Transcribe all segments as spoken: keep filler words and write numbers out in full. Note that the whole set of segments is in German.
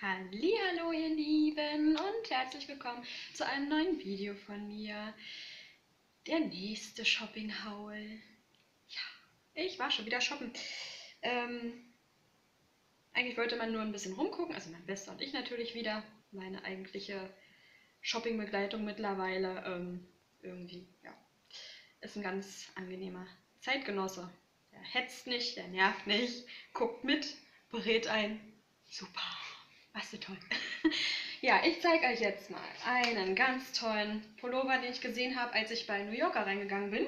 Hallihallo ihr Lieben und herzlich willkommen zu einem neuen Video von mir. Der nächste Shopping-Haul. Ja, ich war schon wieder shoppen. Ähm, eigentlich wollte man nur ein bisschen rumgucken, also mein Bester und ich natürlich wieder. Meine eigentliche Shopping-Begleitung mittlerweile ähm, irgendwie, ja, ist ein ganz angenehmer Zeitgenosse. Der hetzt nicht, der nervt nicht, guckt mit, berät ein. Super. Was so toll. Ja, ich zeige euch jetzt mal einen ganz tollen Pullover, den ich gesehen habe, als ich bei New Yorker reingegangen bin.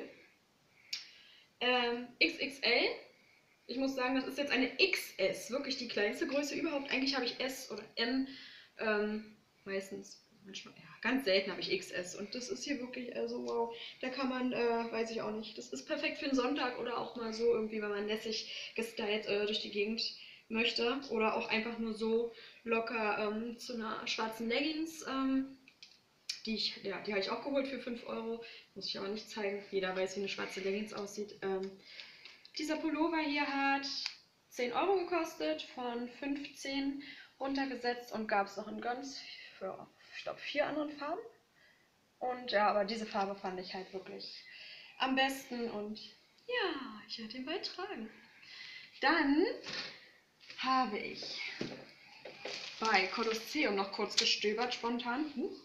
Ähm, X X L. Ich muss sagen, das ist jetzt eine X S, wirklich die kleinste Größe überhaupt. Eigentlich habe ich S oder M. Ähm, meistens, manchmal, ja, ganz selten habe ich X S. Und das ist hier wirklich, also wow, da kann man, äh, weiß ich auch nicht, das ist perfekt für einen Sonntag oder auch mal so irgendwie, wenn man lässig gestylt äh, durch die Gegend möchte oder auch einfach nur so locker ähm, zu einer schwarzen Leggings, ähm, die ich, ja, die habe ich auch geholt für fünf Euro, muss ich aber nicht zeigen, jeder weiß, wie eine schwarze Leggings aussieht. Ähm, dieser Pullover hier hat zehn Euro gekostet, von fünfzehn runtergesetzt und gab es noch in ganz, für, ich glaube, vier anderen Farben. Und ja, aber diese Farbe fand ich halt wirklich am besten und ja, ich werde ihn bald tragen. Dann habe ich bei Kolosseum noch kurz gestöbert, spontan. Huch.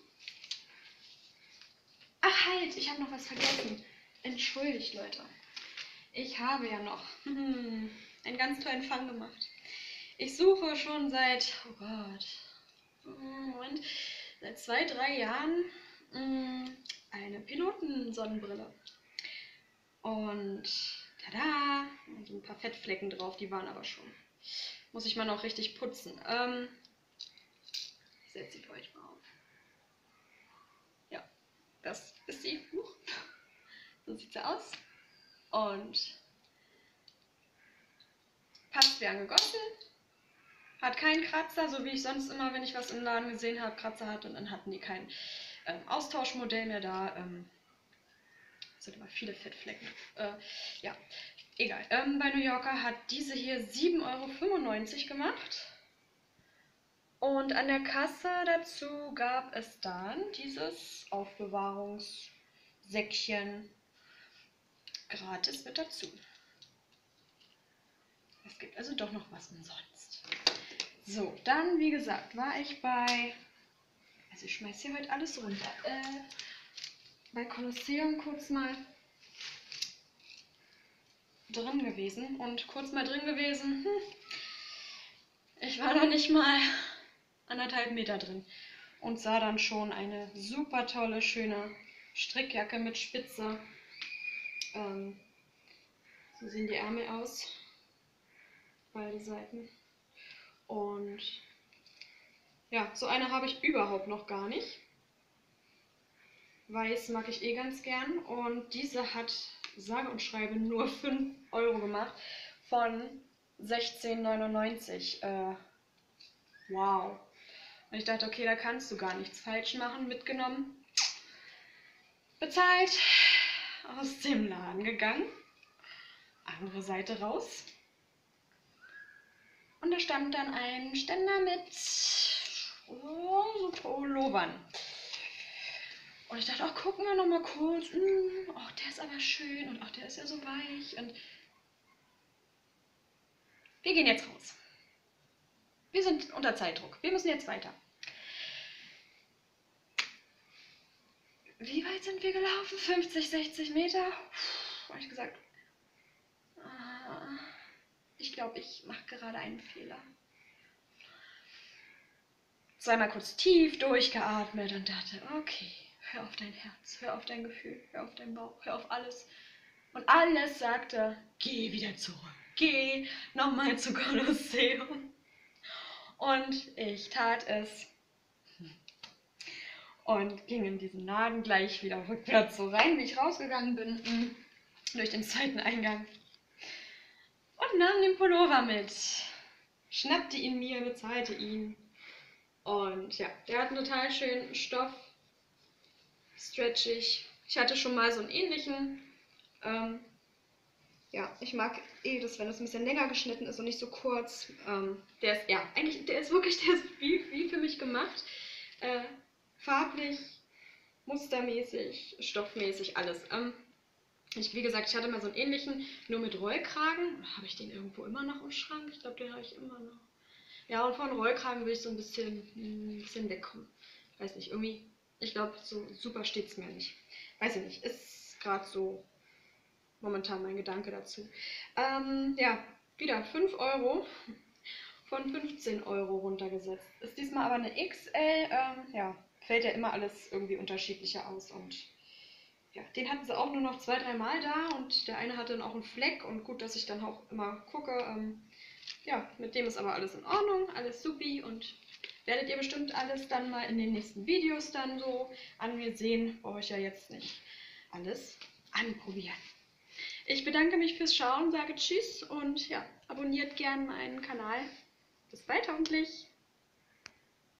Ach halt, ich habe noch was vergessen. Entschuldigt, Leute. Ich habe ja noch hm, einen ganz tollen Fang gemacht. Ich suche schon seit, oh Gott, Moment, seit zwei, drei Jahren mh, eine Pilotensonnenbrille. Und tada, so ein paar Fettflecken drauf, die waren aber schon. Muss ich mal noch richtig putzen. Ähm, ich setze sie für euch mal auf. Ja, das ist sie. Huch. So sieht sie aus. Und passt wie angegossen. Hat keinen Kratzer, so wie ich sonst immer, wenn ich was im Laden gesehen habe, Kratzer hat. Und dann hatten die kein ähm, Austauschmodell mehr da. Ähm, sind immer viele Fettflecken. Äh, ja, egal. Ähm, bei New Yorker hat diese hier sieben Euro fünfundneunzig gemacht. Und an der Kasse dazu gab es dann dieses Aufbewahrungssäckchen gratis mit dazu. Es gibt also doch noch was umsonst. So, dann wie gesagt, war ich bei, also ich schmeiß hier heute alles runter, äh, bei Kolosseum kurz mal drin gewesen und kurz mal drin gewesen, hm, ich war noch nicht mal anderthalb Meter drin und sah dann schon eine super tolle, schöne Strickjacke mit Spitze. Ähm, so sehen die Ärmel aus, beide Seiten. Und ja, so eine habe ich überhaupt noch gar nicht. Weiß mag ich eh ganz gern und diese hat sage und schreibe nur fünf Euro gemacht von sechzehn neunundneunzig. Äh, wow. Und ich dachte, okay, da kannst du gar nichts falsch machen. Mitgenommen, bezahlt, aus dem Laden gegangen, andere Seite raus. Und da stand dann ein Ständer mit oh, so Pullovern. Und ich dachte, ach, gucken wir noch mal kurz. Mm, oh, der ist aber schön und ach, der ist ja so weich. Und wir gehen jetzt raus. Wir sind unter Zeitdruck. Wir müssen jetzt weiter. Wie weit sind wir gelaufen? fünfzig, sechzig Meter? Puh, habe ich gesagt, ah, ich glaube, ich mache gerade einen Fehler. Zweimal kurz tief durchgeatmet und dachte, okay, hör auf dein Herz, hör auf dein Gefühl, hör auf deinen Bauch, hör auf alles. Und alles sagte, geh wieder zurück, geh nochmal zu Kolosseum. Und ich tat es und ging in diesen Laden gleich wieder rückwärts so rein, wie ich rausgegangen bin, durch den zweiten Eingang. Und nahm den Pullover mit, schnappte ihn mir, bezahlte ihn. Und ja, der hat einen total schönen Stoff, stretchig. Ich hatte schon mal so einen ähnlichen. Ähm, ja, ich mag eh das, wenn es ein bisschen länger geschnitten ist und nicht so kurz. Ähm, der ist, ja, eigentlich, der ist wirklich, der ist wie gemacht. Äh, farblich, mustermäßig, stoffmäßig, alles. Ähm, ich, wie gesagt, ich hatte mal so einen ähnlichen, nur mit Rollkragen. Habe ich den irgendwo immer noch im Schrank? Ich glaube, den habe ich immer noch. Ja, und von Rollkragen will ich so ein bisschen, ein bisschen wegkommen. Weiß nicht, irgendwie, ich glaube, so super steht es mir nicht. Weiß ich nicht, ist gerade so momentan mein Gedanke dazu. Ähm, ja, wieder fünf Euro von fünfzehn Euro runtergesetzt. Ist diesmal aber eine X L, ähm, ja, fällt ja immer alles irgendwie unterschiedlicher aus und ja, den hatten sie auch nur noch zwei, drei Mal da und der eine hatte dann auch einen Fleck und gut, dass ich dann auch immer gucke, ähm, ja, mit dem ist aber alles in Ordnung, alles supi und werdet ihr bestimmt alles dann mal in den nächsten Videos dann so an mir sehen, brauche ich ja jetzt nicht alles anprobieren. Ich bedanke mich fürs Schauen, sage Tschüss und ja, abonniert gerne meinen Kanal. Bis bald hoffentlich.